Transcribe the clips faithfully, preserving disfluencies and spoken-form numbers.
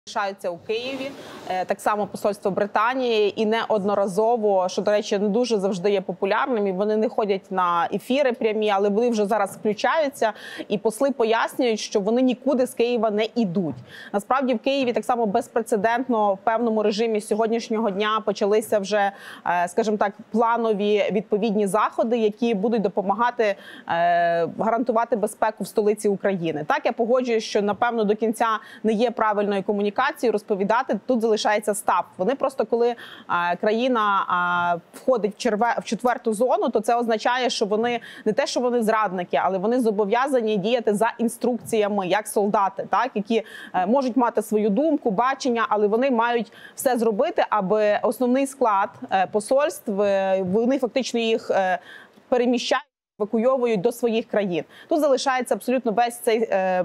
Залишаються у Києві, так само посольство Британії, і неодноразово, що, до речі, не дуже завжди є популярним, і вони не ходять на ефіри прямі, але вони вже зараз включаються, і посли пояснюють, що вони нікуди з Києва не йдуть. Насправді в Києві так само безпрецедентно в певному режимі сьогоднішнього дня почалися вже, скажімо так, планові відповідні заходи, які будуть допомагати гарантувати безпеку в столиці України. Так, я погоджуюсь, що, напевно, до кінця не є правильної комунікації, розповідати, тут залишається СТАП. Вони просто, коли а, країна а, входить в, черве, в четверту зону, то це означає, що вони не те, що вони зрадники, але вони зобов'язані діяти за інструкціями, як солдати, так, які а, можуть мати свою думку, бачення, але вони мають все зробити, аби основний склад а, посольств, вони фактично їх а, переміщають, евакуйовують до своїх країн. Тут залишається абсолютно весь цей,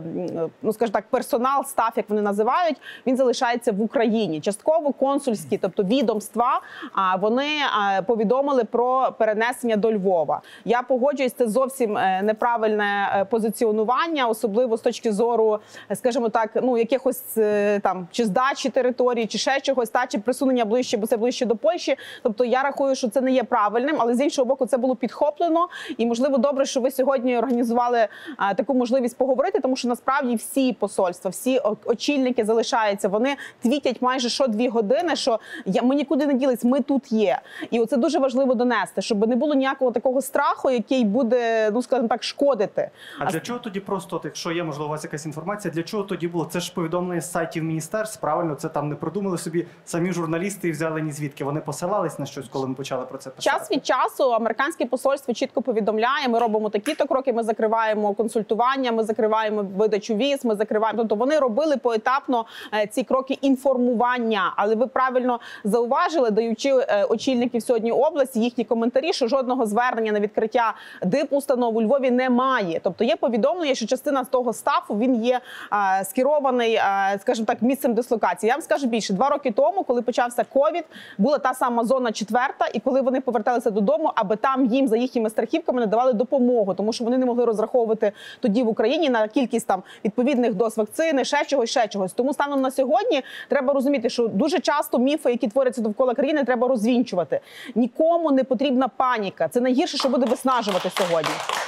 ну скажімо так, персонал, стаф, як вони називають, він залишається в Україні. Частково консульські, тобто відомства, вони повідомили про перенесення до Львова. Я погоджуюсь, це зовсім неправильне позиціонування, особливо з точки зору, скажімо так, ну якихось там чи здачі території, чи ще чогось, та чи присунення ближче, бо це ближче до Польщі. Тобто я рахую, що це не є правильним, але з іншого боку це було підхоплено і, можливо, добре, що ви сьогодні організували а, таку можливість поговорити, тому що насправді всі посольства, всі очільники залишаються, вони твітять майже що дві години, що я, ми нікуди не ділись, ми тут є. І оце дуже важливо донести, щоб не було ніякого такого страху, який буде, ну скажімо так, шкодити. А, а для чого тоді просто, якщо є, можливо, у вас якась інформація, для чого тоді було? Це ж повідомлення з сайтів міністерств, правильно? Це там не продумали собі самі журналісти і взяли ні звідки. Вони посилались на щось, коли ми почали про це писати? Час від часу американське посольство чітко повідомляє, ми робимо такі-то кроки, ми закриваємо консультування, ми закриваємо видачу віз, ми закриваємо. Тобто вони робили поетапно ці кроки інформування. Але ви правильно зауважили, даючи очільників сьогодні області їхні коментарі, що жодного звернення на відкриття дипустанов у Львові немає. Тобто є повідомлення, що частина з того стафу, він є а, скерований, а, скажімо так, місцем дислокації. Я вам скажу більше, два роки тому, коли почався ковід, була та сама зона четверта, і коли вони поверталися додому, аби там їм за їхніми страхівками не давали допомогу, тому що вони не могли розраховувати тоді в Україні на кількість там відповідних доз вакцини, ще чогось, ще чогось. Тому станом на сьогодні треба розуміти, що дуже часто міфи, які творяться довкола країни, треба розвінчувати. Нікому не потрібна паніка. Це найгірше, що буде виснажувати сьогодні.